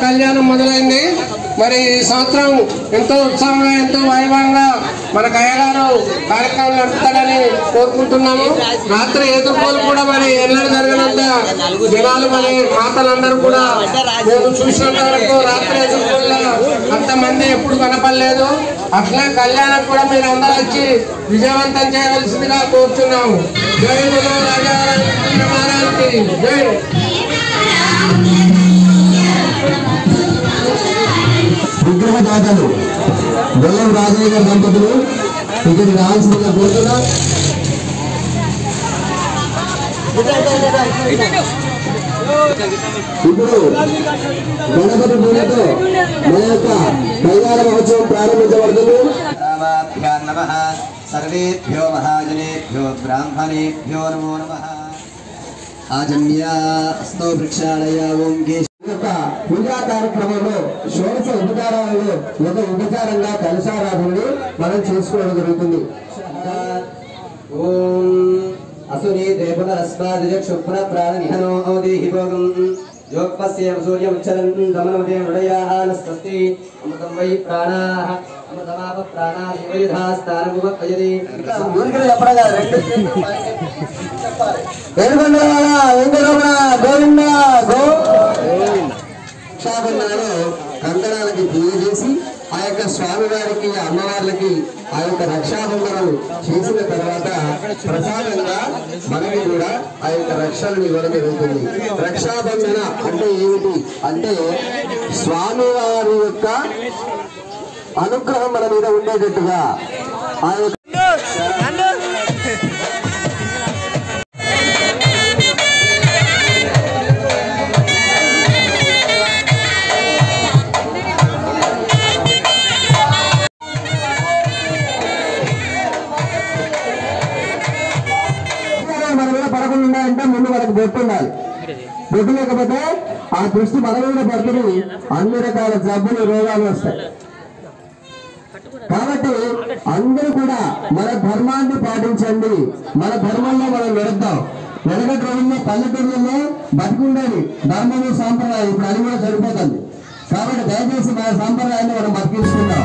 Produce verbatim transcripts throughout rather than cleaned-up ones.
కళ్యాణం మొదలైంది. మరి ఈ సంవత్సరం ఎంతో ఉత్సాహంగా ఎంతో వైభవంగా మన అయ్యగారు కార్యక్రమం నడుపుతాడని కోరుకుంటున్నాము. రాత్రి ఎదుర్కోలు కూడా మరి ఎన్నడూ జరిగినంత జనాలు మరి మాతలందరూ కూడా నేను చూసినంత వరకు రాత్రి ఎదుర్కోల్లో అంతమంది ఎప్పుడు కనపడలేదు. అట్లా కళ్యాణం కూడా మీరు అందరూ వచ్చి విజయవంతం చేయవలసిందిగా కోరుతున్నాము. జై గురు రాజా మహారాజ్కి జై. విగ్రహ దాతలు బెల్లం రాజయ్య గారి దంపతులు ఇక్కడికి రావాల్సిందిగా కోరుతున్నా. ఇప్పుడు గణపతి పూజతో మన యొక్క కళ్యాణ మహోత్సవం ప్రారంభించబడుతుంది. సర్వేభ్యో మహాజనేభ్యో బ్రాహ్మణేభ్యో నమో నమః. ఆజన్యాస్తో వృక్షాలయ ఓం పూజా కార్యక్రమంలో షోడశ ఉపచారాలలో ఒక ఉపచారంగా కలశారాధనని మనం చేసుకోవడం జరుగుతుంది. ఓం అసురీ దేవరస్మాదిజక్షుప్న ప్రాణ నిహనో దేహి భోగం యోగపస్య సూర్యం ఉచ్చరన్ దమనమదే హృదయానస్తస్తి అమృతం వై ప్రాణాః అమృతమాప ప్రాణాః యుధాస్తానముపయతి. ఊరికనే చెప్పడం కాదు, రెండు వెనుకొండవాడ వెంకటరమణ గోవింద గో. రక్షాబంధనలో కంకణాలకి పూజ చేసి ఆ యొక్క స్వామివారికి అమ్మవార్లకి ఆ యొక్క రక్షాబంధనం చేసిన తర్వాత ప్రసాదంగా మనకి కూడా ఆ యొక్క రక్షణను ఇవ్వడం జరుగుతుంది. రక్షాబంధన అంటే ఏమిటి అంటే స్వామివారి యొక్క అనుగ్రహం మన మీద ఉండేటట్టుగా ఆ యొక్క పడకుండా ఉండాలంటే ముందు మనకు బొట్టు ఉండాలి. బొట్టు లేకపోతే ఆ దృష్టి మన మీద పడుతుంది, అన్ని రకాల జబ్బులు రోగాలు వస్తాయి. కాబట్టి అందరూ కూడా మన ధర్మాన్ని పాటించండి. మన ధర్మంలో మనం నడుద్దాం. వెనకటి రోజుల్లో పల్లెటూళ్ళలో బతికుండేది ధర్మము సాంప్రదాయం, ఇప్పుడు అది కూడా సరిపోతుంది. కాబట్టి దయచేసి మన సాంప్రదాయాన్ని మనం బతికించుకుందాం.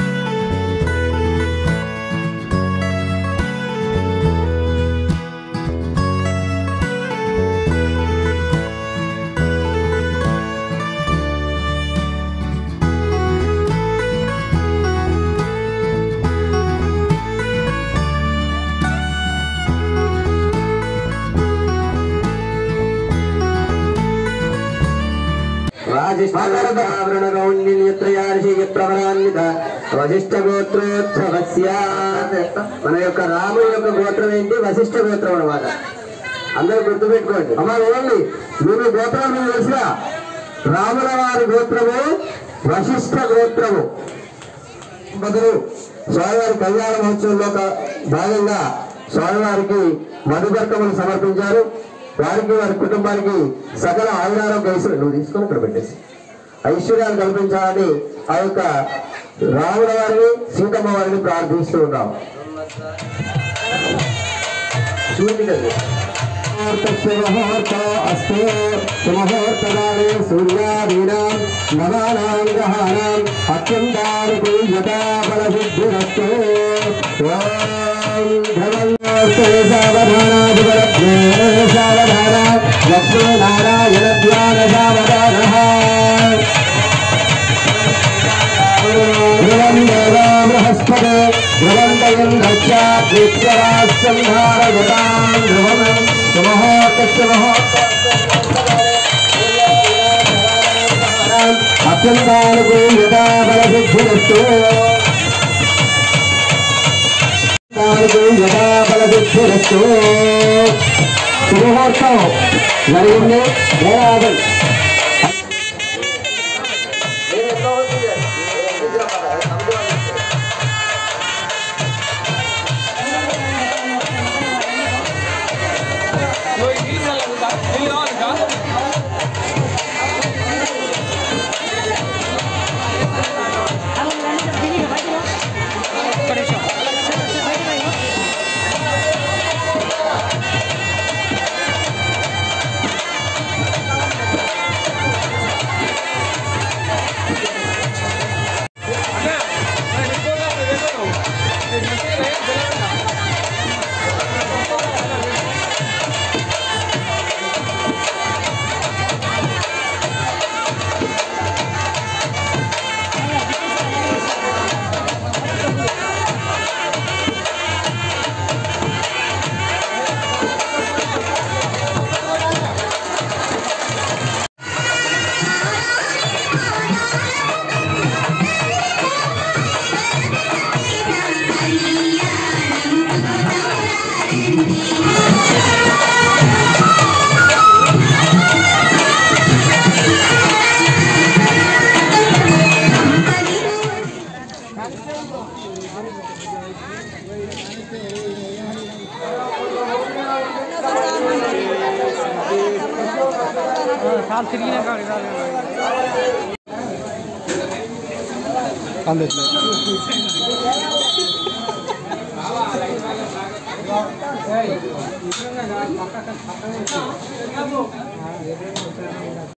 మన యొక్క రాముడి యొక్క గోత్రం ఏంటి? వశిష్ఠ గోత్రం అన్నమాట. అందరూ గుర్తుపెట్టుకోండి. అమ్మా వినండి, మీరు గోత్రం మీకు తెలుసుగా. రాముల వారి గోత్రము వశిష్ఠ గోత్రము. బదులు స్వామివారి కళ్యాణ మహోత్సవంలో భాగంగా స్వామివారికి మధుకర్కములు సమర్పించారు. వారికి వారి కుటుంబానికి సకల ఆయురారోగ్య ఐశ్వర్యం నువ్వు తీసుకొని ఇక్కడ పెట్టేసి ఐశ్వర్యాలు కల్పించాలని ఆ యొక్క రాముల వారిని సీతమ్మ వారిని ప్రార్థిస్తూ ఉన్నాం. చూడండి సూర్యాదీనాం నవానాం గ్రహాణాం అత్యంతానుకూల్యతా ఫలసిద్ధిరస్తు. సావధానాధిపరజ్ఞే సావధాన లక్ష్మీనారాయణ ధ్యాన సావధానః. ధ్రువం దేవా బృహస్పతే ధ్రువంతయం దక్షాత్ నిత్యరాజసంహారగతాం ధ్రువం సుమహోత్తస్య అత్యంతానుకూల్యతా ఫలసిద్ధిరస్తు. ఫలసిద్ధిరస్తు. శుభముహూర్తం జరిగింది. వేలాది అందట్లేదు